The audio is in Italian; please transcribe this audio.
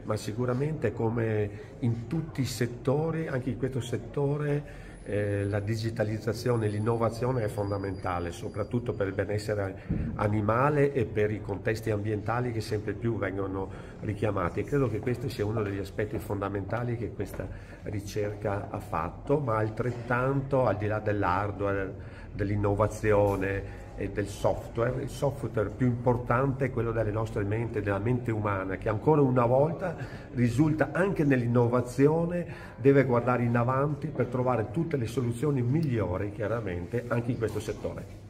ma sicuramente come in tutti i settori, anche in questo settore, la digitalizzazione e l'innovazione è fondamentale, soprattutto per il benessere animale e per i contesti ambientali che sempre più vengono richiamati. E credo che questo sia uno degli aspetti fondamentali che questa ricerca ha fatto, ma altrettanto, al di là dell'hardware, dell'innovazione e del software, il software più importante è quello delle nostre menti, della mente umana, che ancora una volta risulta anche nell'innovazione, deve guardare in avanti per trovare tutte le soluzioni migliori, chiaramente, anche in questo settore.